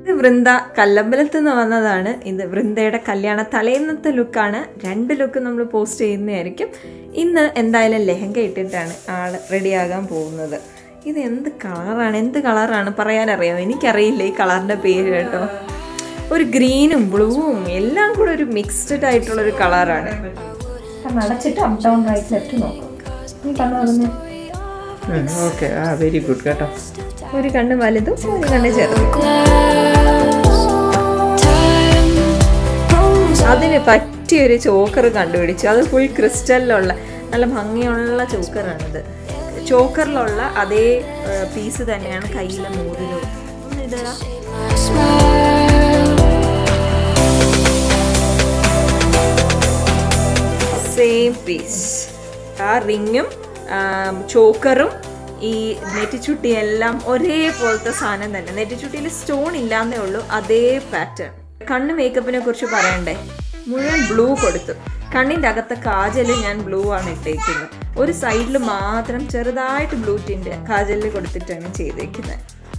Vrinda Kallambalath നിന്ന് വന്നതാണ്. ഇത് വൃന്ദയുടെ കല്യാണ തലേന്നത്തെ ലുക്കാണ്. രണ്ട് ലുക്ക് നമ്മൾ പോസ്റ്റ് ചെയ്യുന്നതായിരിക്കും. ഇന്ന് എന്തായാലും ലെഹങ്ക ഇട്ടിട്ടാണ് ആൾ റെഡിയാകാൻ പോകുന്നത്. ഇത് എന്ത് കളറാണ് പറയാനറിയാമോ? എനിക്കറിയില്ല ഈ കളറിൻ്റെ പേര് കേട്ടോ. ഒരു ഗ്രീനും ബ്ലൂവും എല്ലാം കൂടെ ഒരു മിക്സ്ഡ് ആയിട്ടുള്ളൊരു കളറാണ്. അടച്ചിട്ട് അപ്പ് ഡൗൺ റൈറ്റ് ലെഫ്റ്റ് നോക്കും. ഈ കണ്ണ് ഓക്കെ, വെരി ഗുഡ് കേട്ടോ. ഒരു കണ്ണ് വലുതും ഒരു കണ്ണ് ചെറുതും. അതിന് പറ്റിയൊരു ചോക്കർ കണ്ടുപിടിച്ചു. അത് ഫുൾ ക്രിസ്റ്റലിലുള്ള നല്ല ഭംഗിയുള്ള ചോക്കറാണിത്. ചോക്കറിലുള്ള അതേ പീസ് തന്നെയാണ് കയ്യിലെ മൂറിലും. ഇതാ സെയിം പീസ്. ആ റിങ്ങും ചോക്കറും ഈ നെറ്റിച്ചുട്ടിയെല്ലാം ഒരേപോലത്തെ സാധനം തന്നെ. നെറ്റിച്ചുട്ടിയിൽ സ്റ്റോൺ ഇല്ലാന്നേ ഉള്ളൂ, അതേ പാറ്റേൺ. കണ്ണ് മേക്കപ്പിനെ കുറിച്ച് പറയണ്ടേ, മുഴുവൻ ബ്ലൂ കൊടുത്തു. കണ്ണിൻ്റെ അകത്തെ കാജൽ ഞാൻ ബ്ലൂ ആണ് ഇട്ടേക്കുന്നത്. ഒരു സൈഡിൽ മാത്രം ചെറുതായിട്ട് ബ്ലൂ ടിൻ്റെ കാജലിൽ കൊടുത്തിട്ടാണ് ചെയ്തേക്കുന്നത്.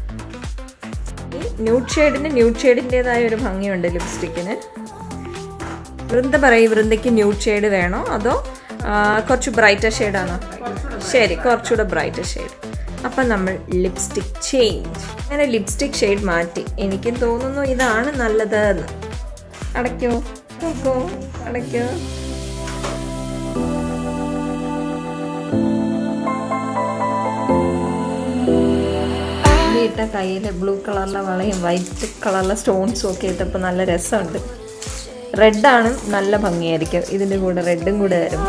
ഈ ന്യൂഡ് ഷെയ്ഡിൻ്റെതായ ഒരു ഭംഗിയുണ്ട് ലിപ്സ്റ്റിക്കിന്. വൃന്ദ പറയും, വൃന്ദയ്ക്ക് ന്യൂഡ് ഷെയ്ഡ് വേണോ അതോ കുറച്ച് ബ്രൈറ്റർ ഷെയ്ഡാണോ? ശരി, കുറച്ചുകൂടെ ബ്രൈറ്റർ ഷെയ്ഡ്. അപ്പം നമ്മൾ ലിപ്സ്റ്റിക് ചേഞ്ച്. അങ്ങനെ ലിപ്സ്റ്റിക് ഷെയ്ഡ് മാറ്റി. എനിക്കും തോന്നുന്നു ഇതാണ് നല്ലത് എന്ന്. അടയ്ക്കോ നോക്കോ, അടയ്ക്കോ. ഇട്ട കയ്യിൽ ബ്ലൂ കളറിലെ വളയും വൈറ്റ് കളറിലെ സ്റ്റോൺസും ഒക്കെ ഇട്ടപ്പോൾ നല്ല രസമുണ്ട്. റെഡാണ് നല്ല ഭംഗിയായിരിക്കും. ഇതിൻ്റെ കൂടെ റെഡും കൂടെ വരും.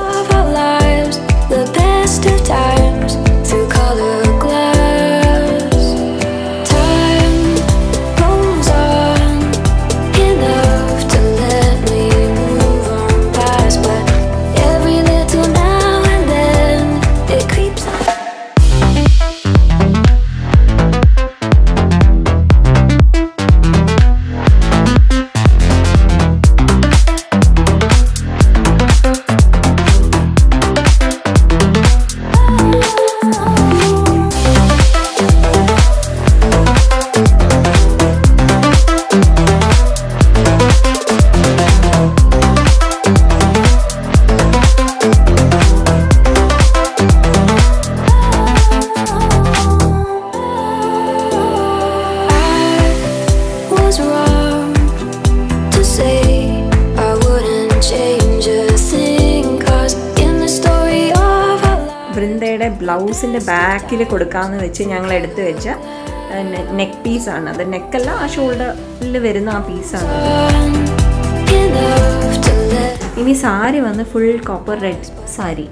വൃന്ദയുടെ ബ്ലൗസിൻ്റെ ബാക്കിൽ കൊടുക്കാമെന്ന് വെച്ച് ഞങ്ങൾ എടുത്തു വെച്ച നെക്ക് പീസാണ്. അത് നെക്കല്ല, ആ ഷോൾഡറിൽ വരുന്ന ആ പീസാണ്. ഇനി സാരി വന്ന് ഫുൾ കോപ്പർ റെഡ് സാരി.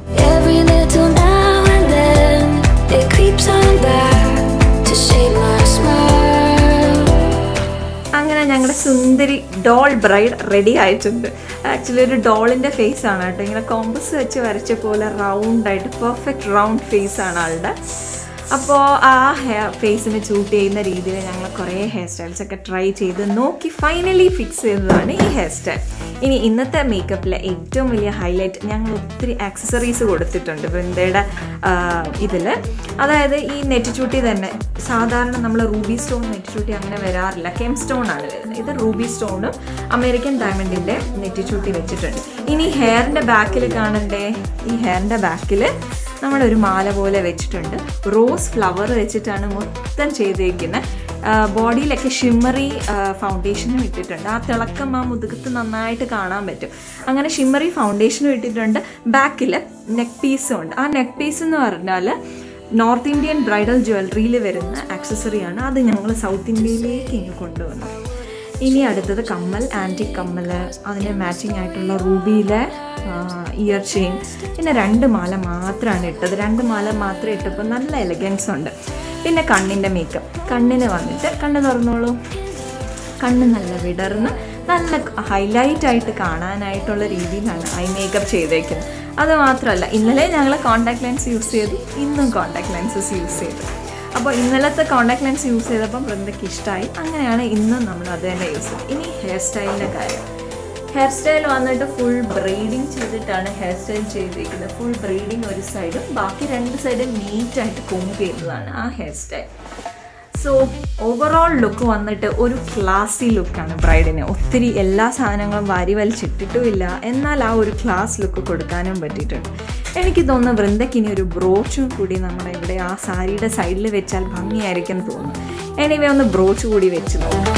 അങ്ങനെ ഞങ്ങളുടെ സുന്ദരി ഡോൾ ബ്രൈഡ് റെഡി ആയിട്ടുണ്ട്. ആക്ച്വലി ഒരു ഡോളിൻ്റെ ഫേസ് ആണ് കേട്ടോ. ഇങ്ങനെ കോമ്പസ് വെച്ച് വരച്ച പോലെ റൗണ്ടായിട്ട് പെർഫെക്റ്റ് റൗണ്ട് ഫേസ് ആണ് ആളുടെ. അപ്പോൾ ആ ഫേസിന് ചൂട്ട് ചെയ്യുന്ന രീതിയിൽ ഞങ്ങൾ കുറേ ഹെയർ സ്റ്റൈൽസൊക്കെ ട്രൈ ചെയ്ത് നോക്കി ഫൈനലി ഫിക്സ് ചെയ്തതാണ് ഈ ഹെയർ സ്റ്റൈൽ. ഇനി ഇന്നത്തെ മേക്കപ്പിലെ ഏറ്റവും വലിയ ഹൈലൈറ്റ്, ഞങ്ങൾ ഒത്തിരി ആക്സസറീസ് കൊടുത്തിട്ടുണ്ട് വൃന്ദയുടെ ഇതിൽ. അതായത് ഈ നെറ്റിച്ചൂട്ടി തന്നെ സാധാരണ നമ്മൾ റൂബി സ്റ്റോൺ നെറ്റിച്ചൂട്ടി അങ്ങനെ വരാറില്ല, കെം സ്റ്റോൺ ആണ് വരുന്നത്. ഇത് റൂബി സ്റ്റോണും അമേരിക്കൻ ഡയമണ്ടിൻ്റെ നെറ്റിച്ചൂട്ടി വെച്ചിട്ടുണ്ട്. ഇനി ഹെയറിൻ്റെ ബാക്കിൽ കാണണ്ടേ, ഈ ഹെയറിൻ്റെ ബാക്കിൽ നമ്മളൊരു മാല പോലെ വെച്ചിട്ടുണ്ട്. റോസ് ഫ്ലവർ വെച്ചിട്ടാണ് മൊത്തം ചെയ്തേക്കുന്നത്. ബോഡിയിലൊക്കെ ഷിമ്മറി ഫൗണ്ടേഷനും ഇട്ടിട്ടുണ്ട്. ആ തിളക്കം ആ മുതുകത്ത് നന്നായിട്ട് കാണാൻ പറ്റും. അങ്ങനെ ഷിമ്മറി ഫൗണ്ടേഷനും ഇട്ടിട്ടുണ്ട്. ബാക്കിൽ നെക്ക് പീസും ഉണ്ട്. ആ നെക്ക് പീസ് എന്ന് പറഞ്ഞാൽ നോർത്ത് ഇന്ത്യൻ ബ്രൈഡൽ ജ്വല്ലറിയിൽ വരുന്ന ആക്സസറിയാണ്. അത് ഞങ്ങൾ സൗത്ത് ഇന്ത്യയിലേക്ക് ഇങ്ങ് കൊണ്ടുവന്നു. ഇനി അടുത്തത് കമ്മൽ, ആൻറ്റിക് കമ്മൽ, അതിന് മാച്ചിങ് ആയിട്ടുള്ള റൂബിയിലെ ഇയർ ചെയിൻ. പിന്നെ 2 മാല മാത്രമാണ് ഇട്ടത്. 2 മാല മാത്രം ഇട്ടപ്പോൾ നല്ല എലഗൻസ് ഉണ്ട്. പിന്നെ കണ്ണിൻ്റെ മേക്കപ്പ്. കണ്ണിന് വന്നിട്ട് കണ്ണ് തുറന്നോളൂ. കണ്ണ് നല്ല വിടർന്ന് നല്ല ഹൈലൈറ്റായിട്ട് കാണാനായിട്ടുള്ള രീതിയിലാണ് ഐ മേക്കപ്പ് ചെയ്തേക്കുന്നത്. അതുമാത്രമല്ല, ഇന്നലെ ഞങ്ങൾ കോൺടാക്ട് ലെൻസ് യൂസ് ചെയ്തു, ഇന്നും കോൺടാക്ട് ലെൻസസ് യൂസ് ചെയ്തു. അപ്പോൾ ഇന്നലത്തെ കോൺടാക്ട് ലെൻസ് യൂസ് ചെയ്തപ്പം വൃന്ദയ്ക്ക് ഇഷ്ടമായി. അങ്ങനെയാണ് ഇന്നും നമ്മൾ അത് തന്നെ യൂസ് ചെയ്തത്. ഇനി ഹെയർ സ്റ്റൈലിൻ്റെ കാര്യം. ഹെയർ സ്റ്റൈൽ വന്നിട്ട് ഫുൾ ബ്രെയ്ഡിങ് ചെയ്തിട്ടാണ് ഹെയർ സ്റ്റൈൽ ചെയ്തിരിക്കുന്നത്. ഫുൾ ബ്രെയ്ഡിങ് ഒരു സൈഡും ബാക്കി 2 സൈഡും നീറ്റായിട്ട് കോംബ് ചെയ്തതാണ് ആ hair style. So overall look വന്നിട്ട് ഒരു ക്ലാസി ലുക്കാണ് ബ്രൈഡിന്. ഒത്തിരി എല്ലാ സാധനങ്ങളും വാരി വലിച്ചിട്ടിട്ടുമില്ല, എന്നാൽ ആ ഒരു ക്ലാസ് ലുക്ക് കൊടുക്കാനും പറ്റിയിട്ടുണ്ട്. എനിക്ക് തോന്നുന്നു വൃന്ദയ്ക്ക് ഇനി ഒരു ബ്രോച്ചും കൂടി നമ്മുടെ ഇവിടെ ആ സാരിയുടെ സൈഡിൽ വെച്ചാൽ ഭംഗിയായിരിക്കും തോന്നുന്നു. എനിവേ ഒന്ന് ബ്രോച്ച് കൂടി വെച്ച് നോക്കാം.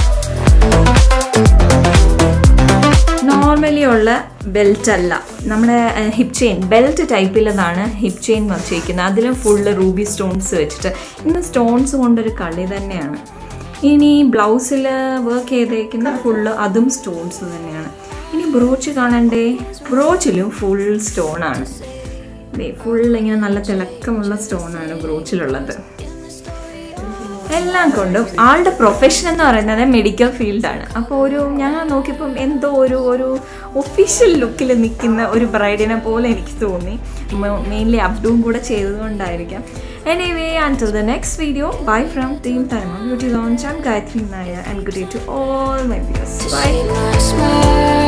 നോർമലി ഉള്ള ബെൽറ്റ് അല്ല, നമ്മുടെ ഹിപ്പ് ചെയിൻ ബെൽറ്റ് ടൈപ്പിലതാണ് ഹിപ്പ് ചെയിൻ വച്ചിരിക്കുന്നത്. അതിലും ഫുള്ള് റൂബി സ്റ്റോൺസ് വെച്ചിട്ട് ഇന്ന് സ്റ്റോൺസ് കൊണ്ടൊരു കളി തന്നെയാണ്. ഇനി ബ്ലൗസിൽ വർക്ക് ചെയ്തേക്കുന്ന ഫുള്ള് അതും സ്റ്റോൺസ് തന്നെയാണ്. ഇനി ബ്രോച്ച് കാണണ്ടേ, ബ്രോച്ചിലും ഫുൾ സ്റ്റോണാണ്. ഫുൾ ഇങ്ങനെ നല്ല തിളക്കമുള്ള സ്റ്റോണാണ് ബ്രോച്ചിലുള്ളത്. എല്ലാം കൊണ്ടും ആളുടെ പ്രൊഫഷൻ എന്ന് പറയുന്നത് മെഡിക്കൽ ഫീൽഡാണ്. അപ്പോൾ ഞാൻ നോക്കിയപ്പം എന്തോ ഒരു ഒഫീഷ്യൽ ലുക്കിൽ നിൽക്കുന്ന ഒരു ബ്രൈഡിനെ പോലെ എനിക്ക് തോന്നി. മെയിൻലി അപ്ഡും കൂടെ ചെയ്തതുകൊണ്ടായിരിക്കാം. Anyway, until the next video, bye from Team Time Beauty Lounge. I'm Gayatri Naya and good day to all my viewers. Bye.